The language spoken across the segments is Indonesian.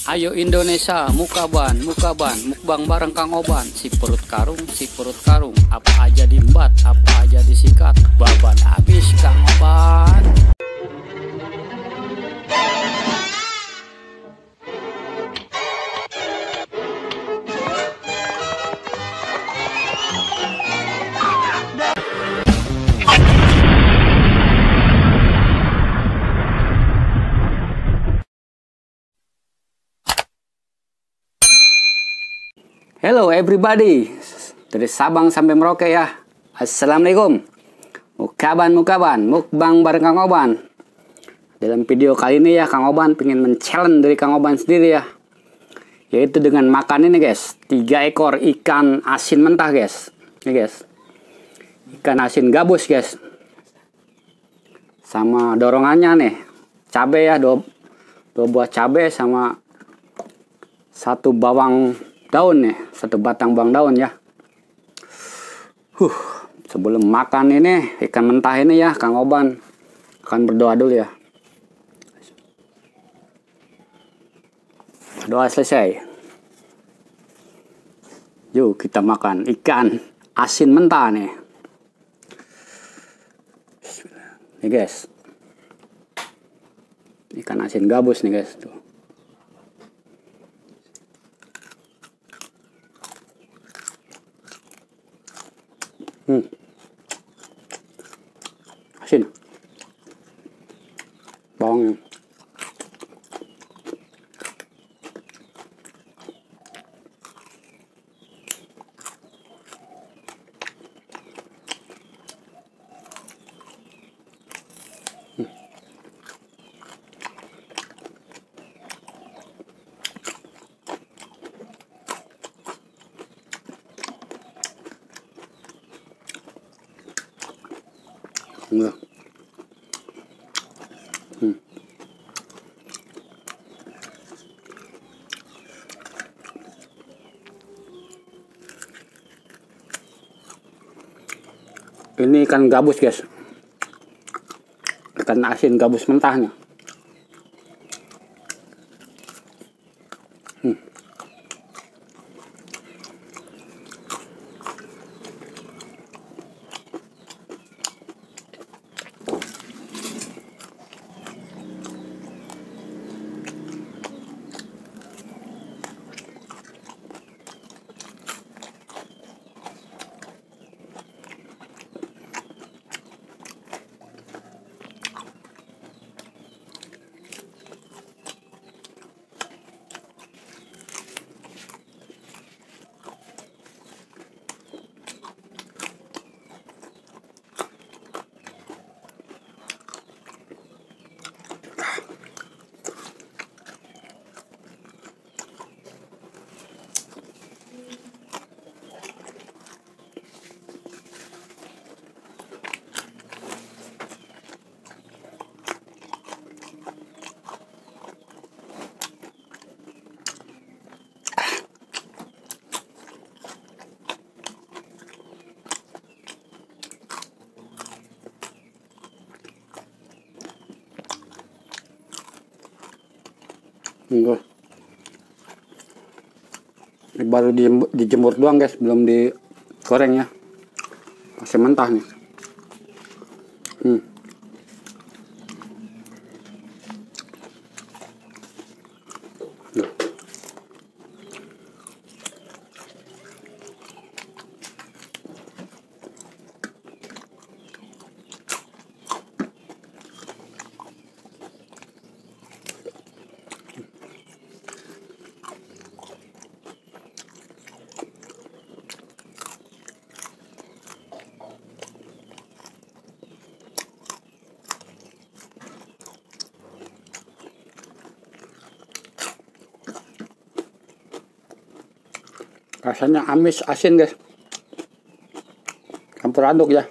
Ayo Indonesia, mukaban, mukbang bareng Kang Oban. Si perut karung, apa aja diembat, apa aja disikat, baban habis Kang Oban. Hello everybody, dari Sabang sampai Merauke ya. Assalamualaikum. Mukaban, mukbang bareng Kang Oban. Dalam video kali ini ya, Kang Oban pengen men-challenge dari Kang Oban sendiri ya, yaitu dengan makan ini guys, 3 ekor ikan asin mentah guys. Ini guys, ikan asin gabus guys, sama dorongannya nih cabai ya, 2 buah cabai sama 1 bawang daun nih, 1 batang bawang daun ya. Sebelum makan ini ikan mentah ini ya, Kang Oban akan berdoa dulu ya. Doa selesai, yuk kita makan ikan asin mentah nih. Nih guys, ikan asin gabus nih guys tuh. Asin bawangnya. Enggak. Ini ikan gabus guys, ikan asin gabus mentahnya. Enggak. Ini baru dijemur doang guys, belum digoreng ya. Masih mentah nih. Rasanya amis asin guys, campur aduk ya.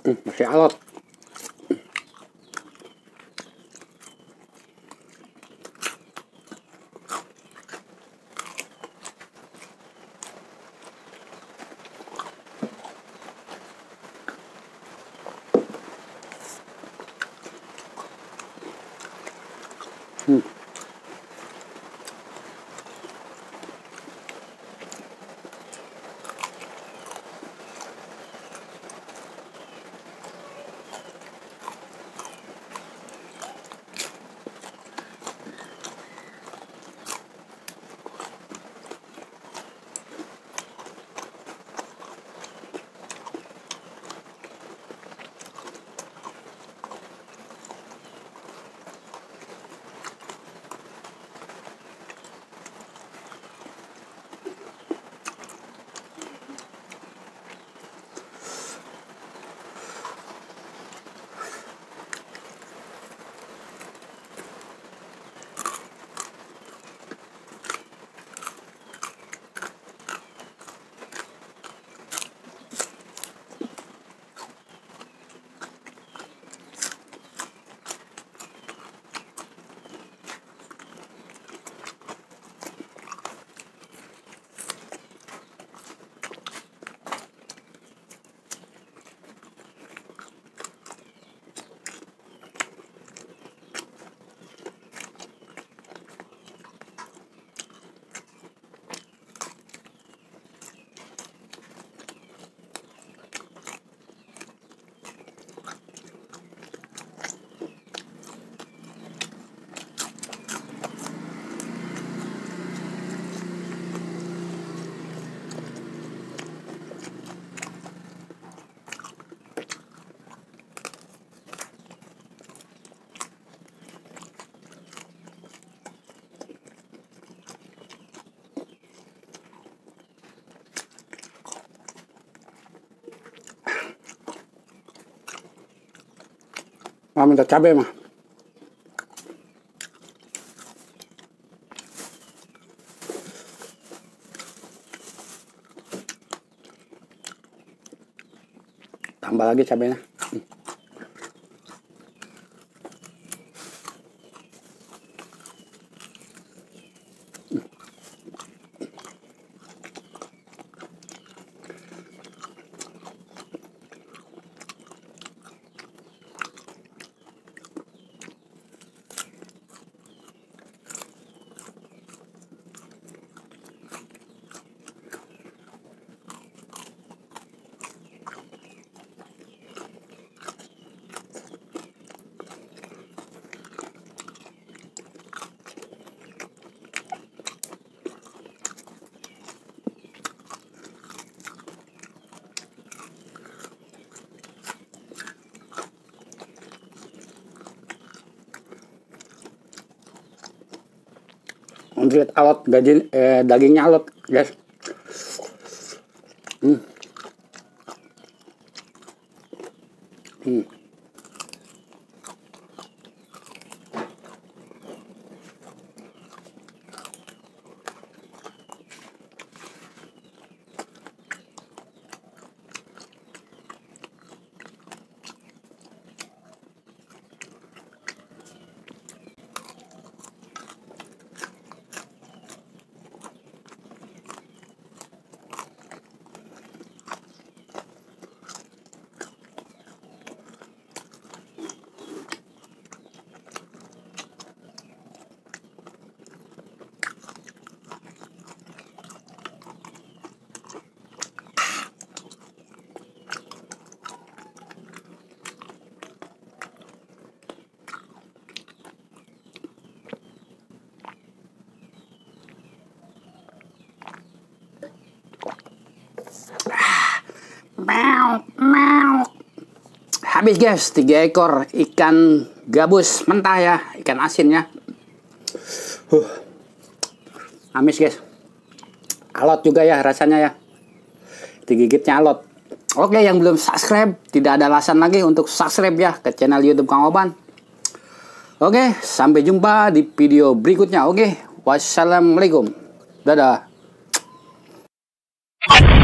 Masih alot. Minta cabai mah. Tambah lagi cabainya. Untuk alot dagingnya alot, guys. Habis guys, 3 ekor ikan gabus mentah ya, ikan asinnya. Amis guys. Alot juga ya rasanya ya. Digigitnya alot. Oke, yang belum subscribe, tidak ada alasan lagi untuk subscribe ya ke channel YouTube Kang Oban. Oke, sampai jumpa di video berikutnya. Oke, wassalamualaikum. Dadah.